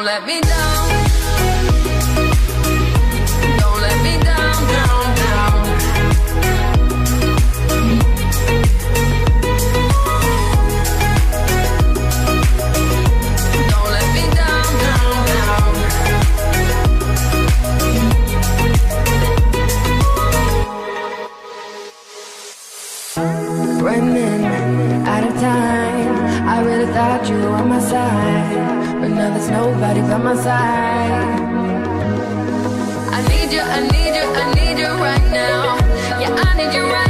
let me down. Don't let me down, down, down. Don't let me down, down, down. Running out of time, I really thought you were on my side, but now there's nobody by my side. I need you, I need you, I need you right now. Yeah, I need you right now.